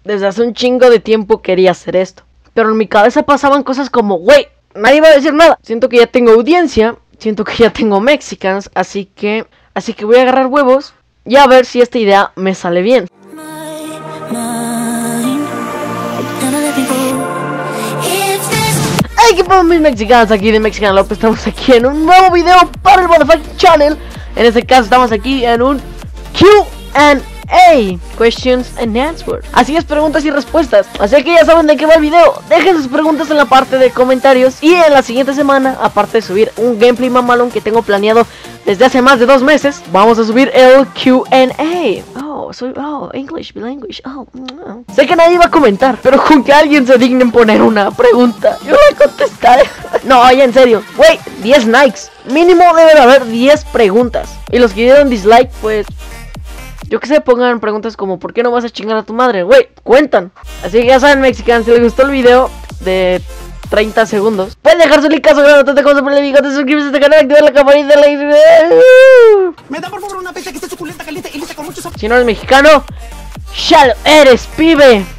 desde hace un chingo de tiempo quería hacer esto. Pero en mi cabeza pasaban cosas como, güey, nadie va a decir nada. Siento que ya tengo audiencia, siento que ya tengo Mexicans, así que voy a agarrar huevos y a ver si esta idea me sale bien. Hey, ¿qué pasa mis mexicanos? Aquí de Mexican López. Estamos aquí en un nuevo video para el Motherfucking Channel. En este caso estamos aquí en un Q&A, Questions and Answers. Así es, preguntas y respuestas. Así que ya saben de qué va el video. Dejen sus preguntas en la parte de comentarios. Y en la siguiente semana, aparte de subir un gameplay mamalón que tengo planeado desde hace más de 2 meses, vamos a subir el Q&A. English, bilingüe. Sé que nadie va a comentar, pero con que alguien se digne en poner una pregunta, yo voy a contestar. No, ya en serio, güey, 10 likes. Mínimo debe de haber 10 preguntas. Y los que dieron dislike, pues, yo que sé, pongan preguntas como ¿por qué no vas a chingar a tu madre? Güey, cuentan. Así que ya saben, mexicanos, si les gustó el video de 30 segundos, pueden dejar su like, grande, como siempre le digo, te suscribes a este canal, activar la campanita, Me da por favor una pizza que esté suculenta, caliente y lista con mucho sabor. Si no eres mexicano, ¡shalo eres, pibe!